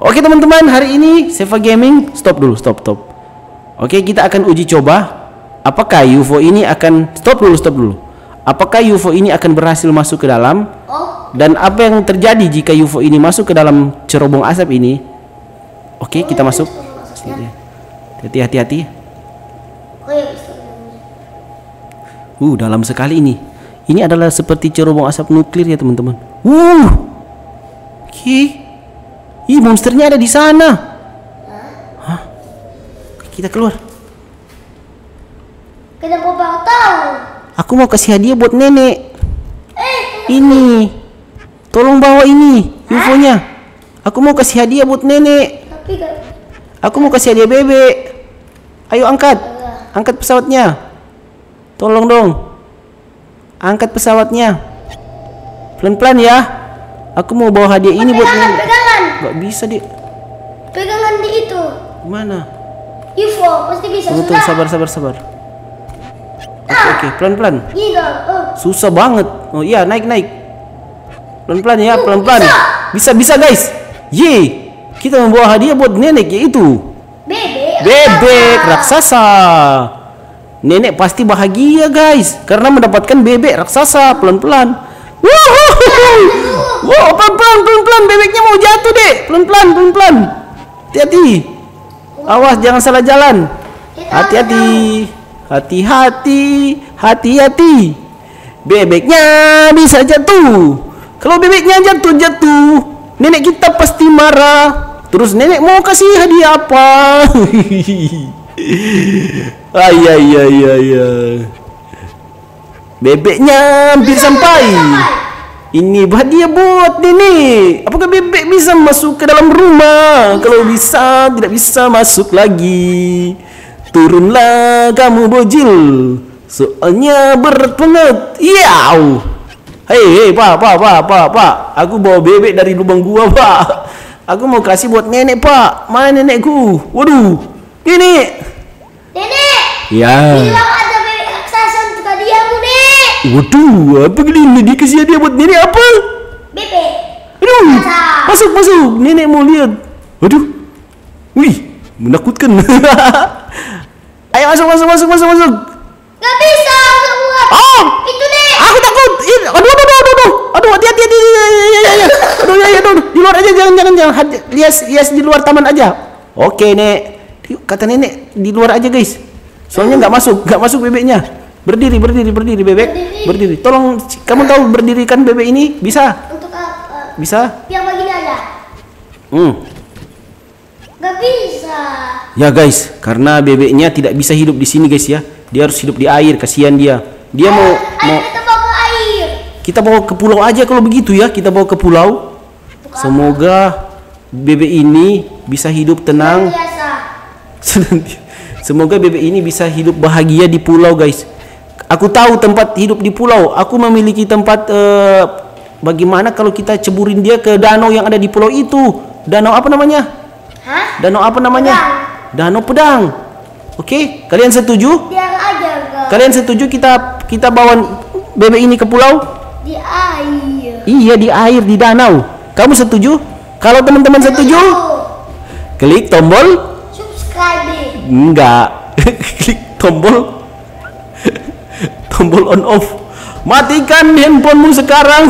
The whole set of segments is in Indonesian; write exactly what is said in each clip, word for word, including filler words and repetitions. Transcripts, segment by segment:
Oke teman-teman, hari ini Seva Gaming stop dulu, stop stop. Oke, kita akan uji coba apakah U F O ini akan stop dulu, stop dulu. Apakah U F O ini akan berhasil masuk ke dalam? Dan apa yang terjadi jika U F O ini masuk ke dalam cerobong asap ini? Oke, kita masuk. Hati hati hati. Uh, dalam sekali ini. Ini adalah seperti cerobong asap nuklir ya teman-teman. Uh. Oke. Ih, monsternya ada di sana. Hah? Kita keluar. Kenapa bang tahu? Aku mau kasih hadiah buat nenek. Ini. Tolong bawa ini U F O-nya. Aku mau kasih hadiah buat nenek. Tapi kan Aku mau kasih hadiah bebek. Ayo angkat. Angkat pesawatnya. Tolong dong. Angkat pesawatnya. Pelan-pelan ya. Aku mau bawa hadiah ini buat pegangan, nenek. pegangan. Gak bisa, Dik. Pegangan di itu. Mana? U F O pasti bisa. Tunggu, tunggu, sabar, sabar, sabar. Oke, oke, pelan-pelan. Gitu. Oh. Susah banget. Oh iya, naik, naik. Pelan-pelan ya, Uh, pelan-pelan. Bisa, bisa guys. Ye, kita membawa hadiah buat nenek yaitu Bebek. bebek raksasa. Nenek pasti bahagia guys karena mendapatkan bebek raksasa. Pelan-pelan. Wow, pelan-pelan, pelan-pelan. Bebeknya mau jatuh deh. Pelan-pelan, pelan-pelan. Hati-hati. Awas, jangan salah jalan. Hati-hati. Hati-hati. Hati-hati. Bebeknya bisa jatuh. Kalau bebeknya jatuh-jatuh, nenek kita pasti marah. Terus nenek mau kasih hadiah apa? Ay, ay, ay, ay, ay. Bebeknya hampir sampai. Ini hadiah buat nenek. Apakah bebek bisa masuk ke dalam rumah? Kalau bisa, tidak bisa masuk lagi. Turunlah kamu bojil. Soalnya berat banget. Iyaw. Hei, hei, pak, pak, pak, pak, pak. Aku bawa bebek dari lubang gua, pak. Aku mau kasih buat nenek, pak. Mana nenekku? Waduh, nenek. Nenek. Ya. Bilang ada bebek raksasa untuk hadiahmu, Nek. Waduh, apa gini? Dia kasih hadiah buat nenek apa? Bebek. Aduh, Raksasa. masuk, masuk. Nenek mau lihat. Waduh, wih, menakutkan. Ayo masuk, masuk, masuk, masuk, masuk. Gak bisa, gak buat. Oh, Itu, Nek. aku takut. Ih, aduh, aduh, aduh, aduh, aduh, aduh, hati, hati, hati, ya, ya, ya, ya. Aduh, ya, ya, aduh, di luar aja, jangan, jangan, jangan. Had- Lihat, lihat di luar taman aja. Oke, Nek. Kata nenek di luar aja, guys. Soalnya nggak masuk, nggak masuk bebeknya. Berdiri, berdiri, berdiri, bebek. Berdiri. Berdiri. Tolong, kamu tahu berdirikan bebek ini? Bisa, Untuk apa? bisa. Biar begini aja. Hmm. Gak bisa. Ya, guys, karena bebeknya tidak bisa hidup di sini, guys ya. Dia harus hidup di air. Kasihan dia. Dia mau, Ayo mau. kita bawa ke air. Kita bawa ke pulau aja kalau begitu ya. Kita bawa ke pulau. Semoga bebek ini bisa hidup tenang. Biasa. Semoga bebek ini bisa hidup bahagia di pulau, guys. Aku tahu tempat hidup di pulau. Aku memiliki tempat. Uh, bagaimana kalau kita ceburin dia ke danau yang ada di pulau itu? Danau apa namanya? Hah? Danau apa namanya? Pedang. Danau Pedang. Oke, kalian setuju? Biar aja, Kak. Kalian setuju kita kita bawa bebek ini ke pulau? Di air. Iya, di air, di danau. Kamu setuju? Kalau teman-teman setuju, klik tombol. Subscribe. Enggak. Klik tombol tombol on off. Matikan handphonemu sekarang.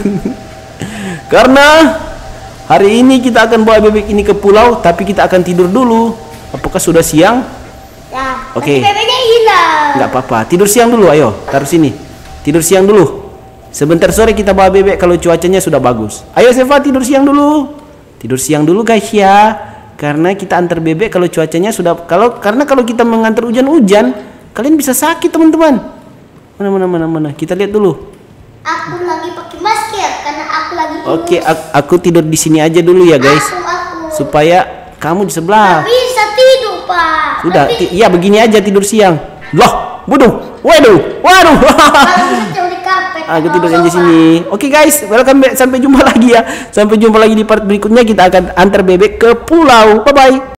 Karena hari ini kita akan bawa bebek ini ke pulau, tapi kita akan tidur dulu. Apakah sudah siang? Ya. Oke. Nanti bebeknya hilang. Enggak apa-apa. Tidur siang dulu, ayo. Taruh sini. Tidur siang dulu. Sebentar sore kita bawa bebek kalau cuacanya sudah bagus. Ayo Seva, tidur siang dulu. Tidur siang dulu guys ya. Karena kita antar bebek kalau cuacanya sudah kalau karena kalau kita mengantar hujan-hujan, kalian bisa sakit, teman-teman. Mana mana mana mana. Kita lihat dulu. Aku lagi pakai masker karena aku lagi Oke, kurus. aku, aku tidur di sini aja dulu ya, guys. Aku, aku. Supaya kamu di sebelah. Gak bisa tidur, Pak. Sudah, Nanti- ti- iya begini aja tidur siang. Loh, waduh. Waduh. Waduh. Kalau bisa tidur di karpet. Aku atau tidur di sofa. sini. Oke guys, welcome back. Sampai jumpa lagi ya. Sampai jumpa lagi di part berikutnya. Kita akan antar bebek ke pulau. Bye bye.